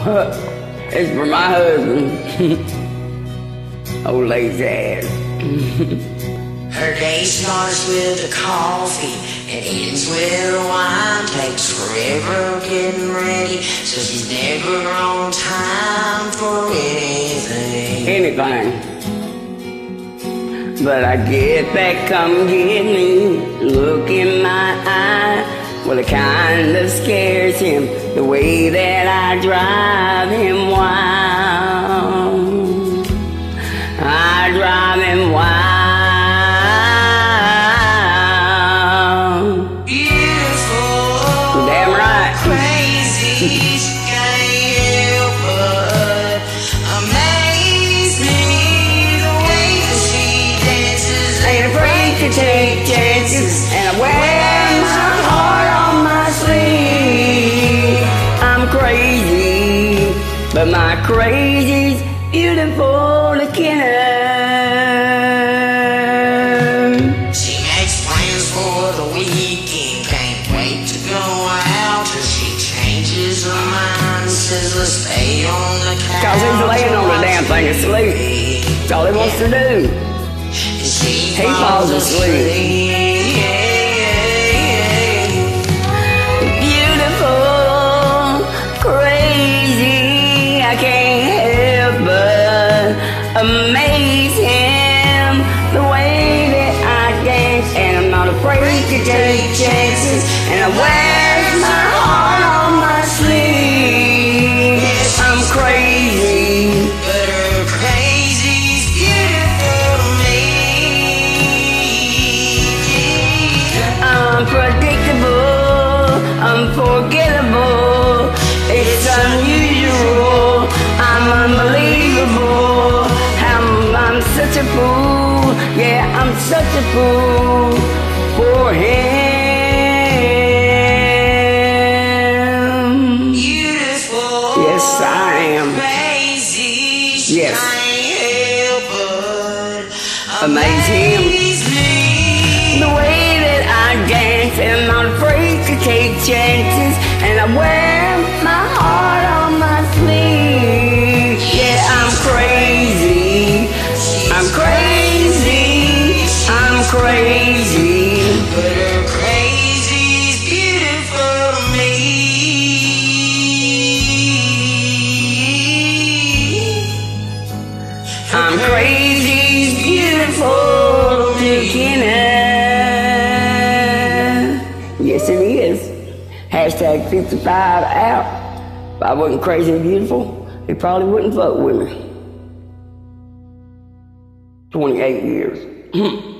It's for my husband. Old lazy ass. Her day starts with a coffee and ends with a wine. Takes forever getting ready, so she's never on time for anything. But I get back, come get me. Look in my eye. Well, it kinda scares him, the way that I drive him wild. I drive him wild. Beautiful, damn right. crazy, she can't help but amaze me. The way that she dances, Ain't afraid to take chances, and I wear my heart on my sleeve. I'm crazy, but my crazy's beautiful looking her. she makes plans for the weekend, can't wait to go out till she changes her mind. Says let's stay on the couch. 'Cause he's laying on the damn thing asleep. That's all he wants to do. He falls asleep. Beautiful, crazy, I can't help but amaze him. The way that I dance, and I'm not afraid to take chances, and I wear my heart on my sleeve. I'm crazy, But her crazy's beautiful to me. unpredictable, unforgettable. It's unusual, I'm unbelievable. I'm such a fool, yeah, I'm such a fool for him. Beautiful, Yes, I am. crazy, she Yes. can't help but Amaze him. amaze me. The way that I dance, and I'm not afraid to take chances, and I wear my heart on my sleeve. Yeah, I'm crazy, I'm crazy, I'm crazy. But her crazy's beautiful to me. I'm crazy, beautiful looking at. Yes, it is. Hashtag 55 out. If I wasn't crazy and beautiful, he probably wouldn't fuck with me. 28 years.